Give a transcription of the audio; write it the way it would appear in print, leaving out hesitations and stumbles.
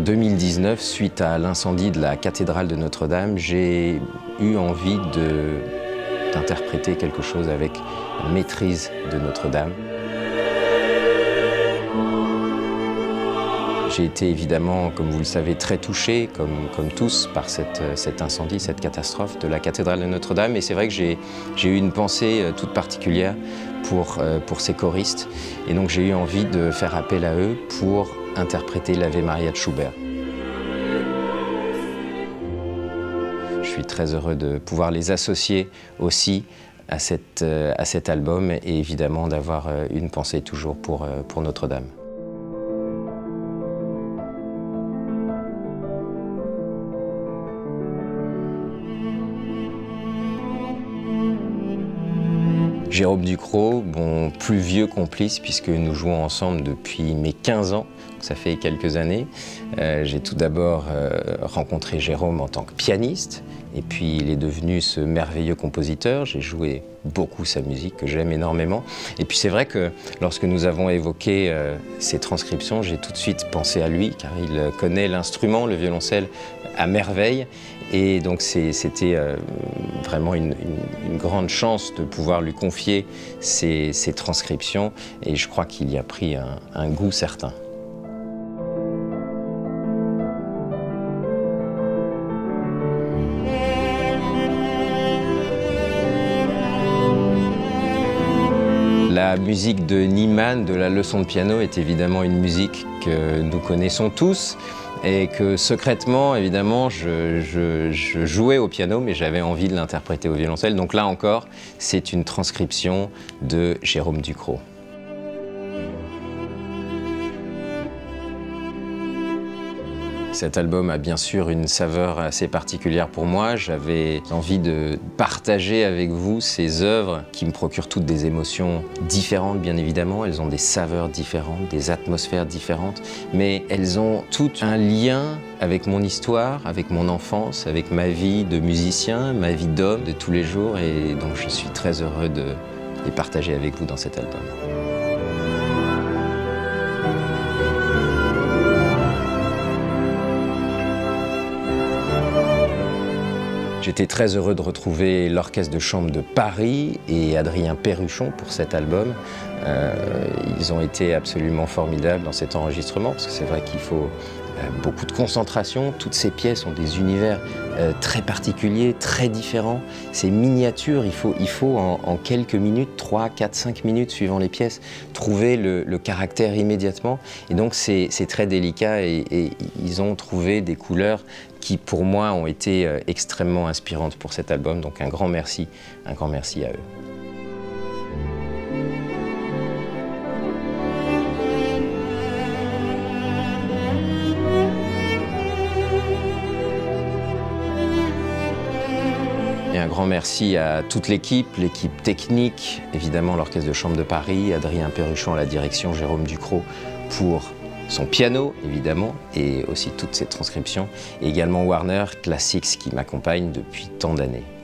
2019, suite à l'incendie de la cathédrale de Notre-Dame, j'ai eu envie d'interpréter quelque chose avec maîtrise de Notre-Dame. J'ai été évidemment, comme vous le savez, très touché, comme tous, par cet incendie, cette catastrophe de la cathédrale de Notre-Dame. Et c'est vrai que j'ai eu une pensée toute particulière pour ces choristes. Et donc j'ai eu envie de faire appel à eux pour interpréter l'Ave Maria de Schubert. Je suis très heureux de pouvoir les associer aussi à cet album et évidemment d'avoir une pensée toujours pour Notre-Dame. Jérôme Ducrot, mon plus vieux complice, puisque nous jouons ensemble depuis mes 15 ans, ça fait quelques années. J'ai tout d'abord rencontré Jérôme en tant que pianiste, et puis il est devenu ce merveilleux compositeur. J'ai joué beaucoup sa musique, que j'aime énormément. Et puis c'est vrai que lorsque nous avons évoqué ces transcriptions, j'ai tout de suite pensé à lui, car il connaît l'instrument, le violoncelle, à merveille. Et donc c'était vraiment une grande chance de pouvoir lui confier ces transcriptions, et je crois qu'il y a pris un goût certain. La musique de Niemann, de la leçon de piano, est évidemment une musique que nous connaissons tous et que secrètement, évidemment, je jouais au piano, mais j'avais envie de l'interpréter au violoncelle. Donc là encore, c'est une transcription de Jérôme Ducrot. Cet album a bien sûr une saveur assez particulière pour moi. J'avais envie de partager avec vous ces œuvres qui me procurent toutes des émotions différentes, bien évidemment. Elles ont des saveurs différentes, des atmosphères différentes, mais elles ont toutes un lien avec mon histoire, avec mon enfance, avec ma vie de musicien, ma vie d'homme de tous les jours, et donc je suis très heureux de les partager avec vous dans cet album. J'étais très heureux de retrouver l'Orchestre de chambre de Paris et Adrien Perruchon pour cet album. Ils ont été absolument formidables dans cet enregistrement, parce que c'est vrai qu'il faut beaucoup de concentration. Toutes ces pièces ont des univers très particuliers, très différents. C'est miniature, il faut en quelques minutes, 3, 4, 5 minutes suivant les pièces, trouver le caractère immédiatement. Et donc c'est très délicat, et ils ont trouvé des couleurs qui pour moi ont été extrêmement inspirantes pour cet album. Donc un grand merci à eux. Et un grand merci à toute l'équipe technique, évidemment l'Orchestre de chambre de Paris, Adrien Perruchon à la direction, Jérôme Ducrot pour son piano, évidemment, et aussi toutes ces transcriptions, et également Warner Classics qui m'accompagne depuis tant d'années.